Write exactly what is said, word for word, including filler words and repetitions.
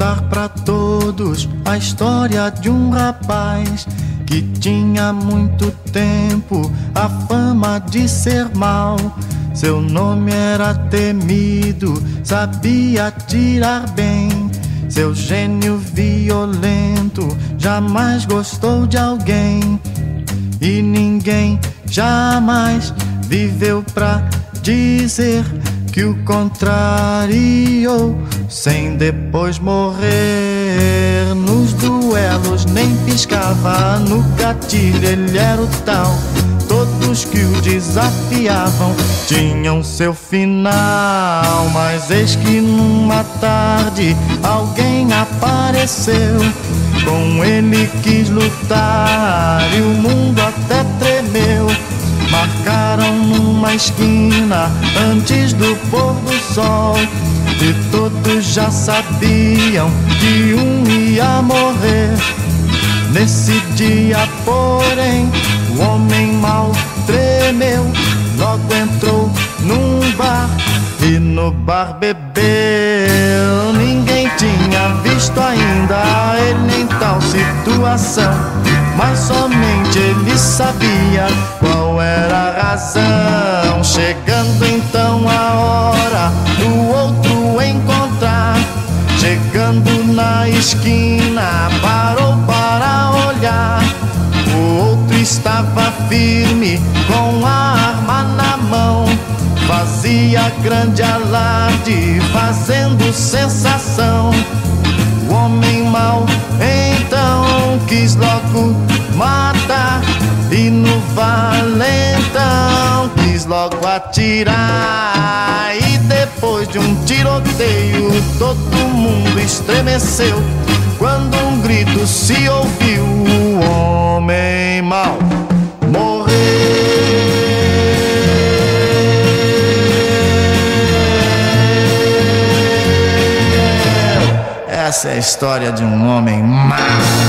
contar pra todos a história de um rapaz que tinha muito tempo a fama de ser mau. Seu nome era temido, sabia atirar bem. Seu gênio violento jamais gostou de alguém. E ninguém jamais viveu pra dizer que o contrariou, sem depois morrer nos duelos. Nem piscava no gatilho, ele era o tal. Todos que o desafiavam tinham seu final. Mas eis que numa tarde alguém apareceu. Com ele quis lutar e o mundo até tremeu. Marcaram numa esquina antes do pôr do sol, e todos já sabiam que um ia morrer. Nesse dia, porém, o homem mau tremeu. Logo entrou num bar e no bar bebeu. Ninguém tinha visto ainda ele em tal situação, mas somente ele sabia qual era a razão. Chegando então a hora do outro encontrar, chegando na esquina parou para olhar. O outro estava firme com a arma na mão, fazia grande alarde, fazendo sensação. O homem mau então quis logo matar, e no valentão quis logo atirar. E depois de um tiroteio todo mundo estremeceu, quando um grito se ouviu: o homem mau morreu. Essa é a história de um homem mau.